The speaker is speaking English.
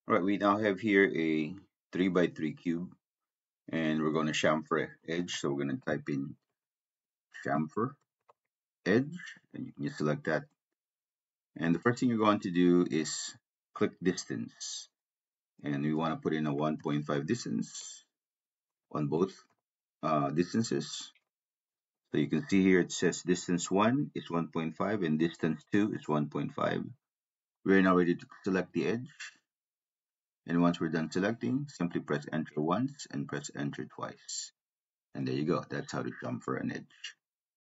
All right, we now have here a 3 by 3 cube, and we're going to chamfer edge. So we're going to type in chamfer edge, and you can just select that. And the first thing you're going to do is click distance, and we want to put in a 1.5 distance on both distances. So you can see here it says distance 1 is 1.5 and distance 2 is 1.5. We're now ready to select the edge. And once we're done selecting, simply press enter once and press enter twice. And there you go. That's how to chamfer an edge.